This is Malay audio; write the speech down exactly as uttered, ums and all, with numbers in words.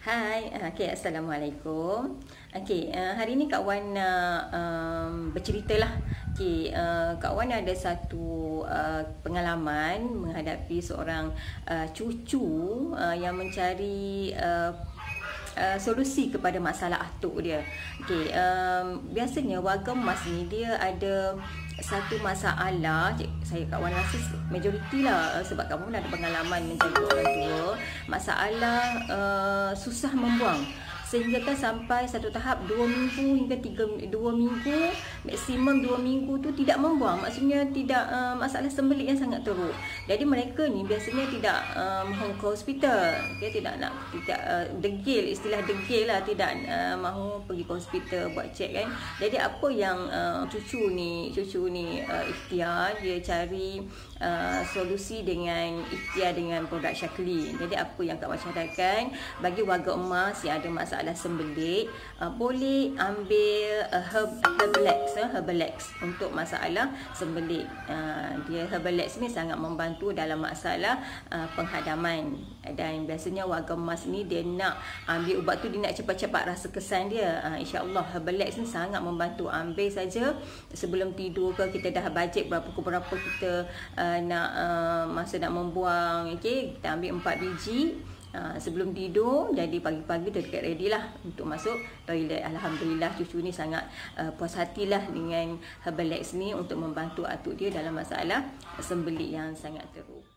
Hai, okay, Assalamualaikum. Okay, uh, hari ni Kak Wan nak um, bercerita lah. Okay, uh, Kak Wan ada satu uh, pengalaman menghadapi seorang uh, cucu uh, yang mencari uh, Uh, solusi kepada masalah atuk dia. Okey, um, biasanya warga emas ni dia ada satu masalah. Cik, saya Kak Wan rasa majoriti lah, sebab kamu pun ada pengalaman menjadi orang tua. Masalah uh, susah membuang, sehingga kan sampai satu tahap dua minggu hingga tiga dua minggu, maksimum dua minggu tu tidak membuang. Maksudnya tidak uh, masalah sembelit yang sangat teruk. Jadi mereka ni biasanya tidak uh, mahu ke hospital. Dia tidak nak, tidak uh, degil, istilah degil lah, tidak uh, mahu pergi ke hospital buat cek kan. Jadi apa yang uh, cucu ni cucu ni uh, ikhtiar, dia cari uh, solusi dengan ikhtiar dengan produk Shaklee. Jadi apa yang Kak Wan cadangkan bagi warga emas yang ada masalah masalah sembelit, uh, boleh ambil uh, herb, Herbalex, uh, Herbalex untuk masalah sembelit. Uh, dia Herbalex ni sangat membantu dalam masalah uh, penghadaman, dan biasanya warga emas ni dia nak ambil ubat tu, dia nak cepat-cepat rasa kesan dia. Uh, InsyaAllah Herbalex ni sangat membantu. Ambil saja sebelum tidur ke, kita dah bajet berapa berapa kita uh, nak uh, masa nak membuang. Okay, kita ambil empat biji Uh, sebelum tidur, jadi pagi-pagi dah dekat ready lah untuk masuk toilet. Alhamdulillah cucu ni sangat uh, puas hatilah dengan Herbalex ni untuk membantu atuk dia dalam masalah sembelit yang sangat teruk.